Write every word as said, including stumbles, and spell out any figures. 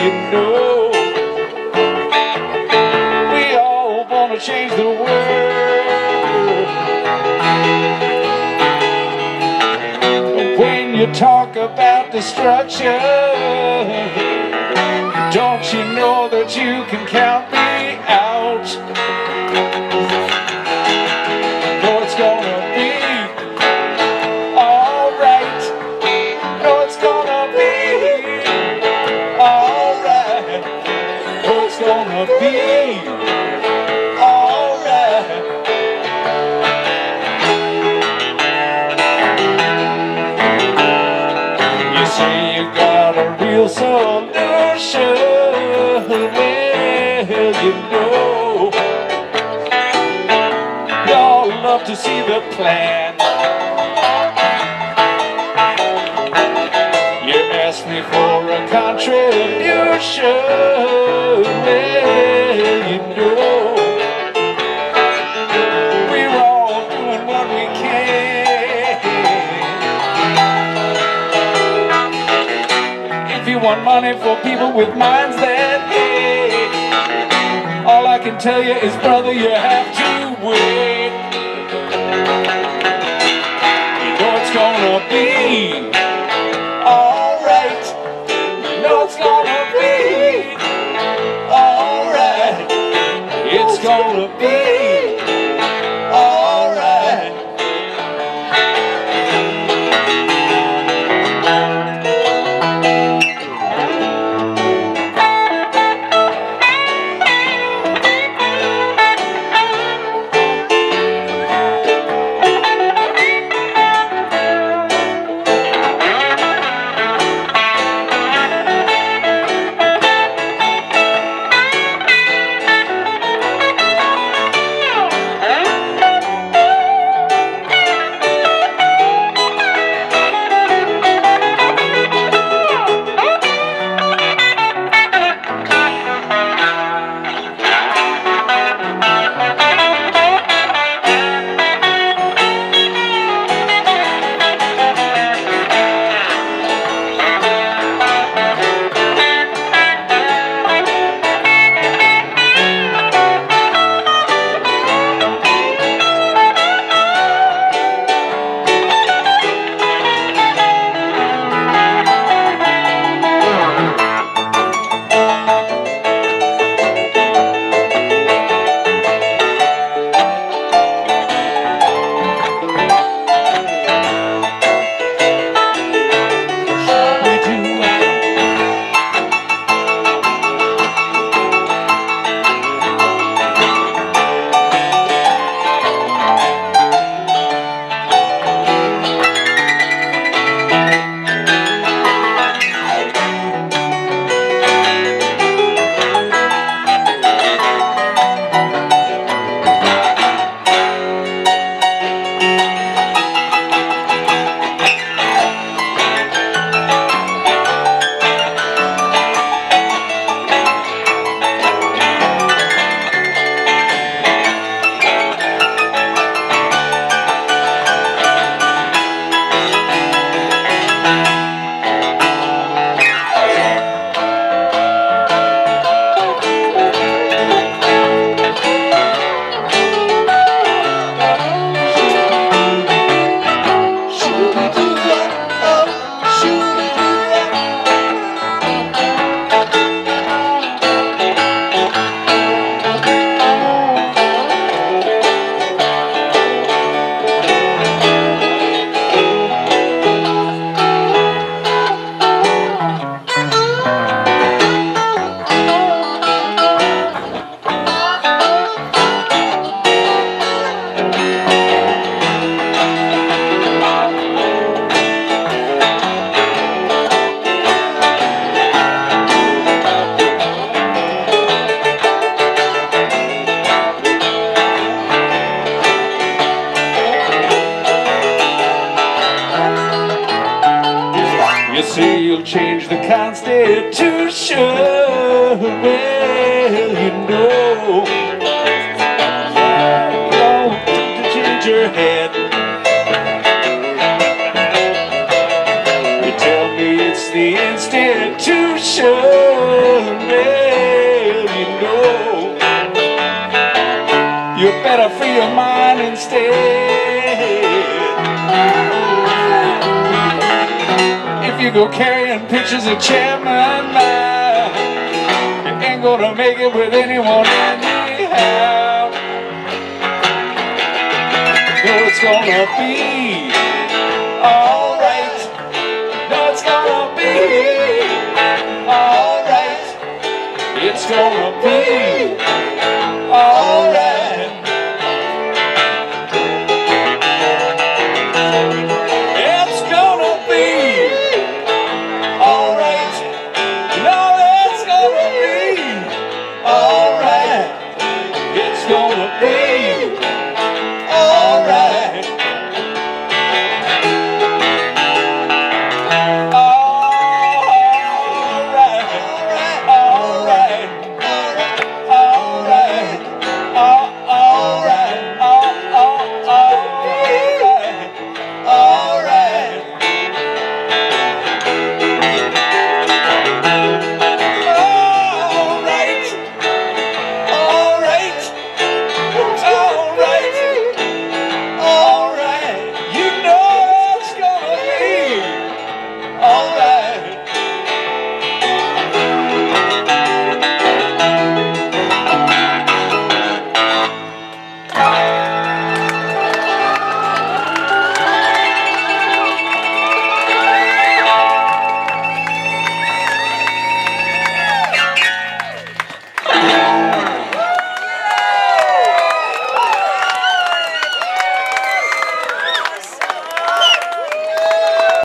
you know we all want to change the world. When you talk about destruction, don't you know that you can count me out? No, it's gonna be alright. No, it's gonna be alright. No, it's gonna be alright. You say you got a real solution. Well, you know, y'all love to see the plan. You asked me for a contribution. Well, you know, we're all doing what we can. If you want money for people with minds that hate, all I can tell you is, brother, you have to wait. You know it's gonna be alright. You know it's gonna be alright. It's gonna be alright. you'll change the Constitution. Well, you know, don't to change your head. You tell me it's the institution. you go carrying pictures of Chairman Mao. You ain't gonna make it with anyone anyhow. No, it's gonna be alright. No, it's gonna be alright. It's gonna be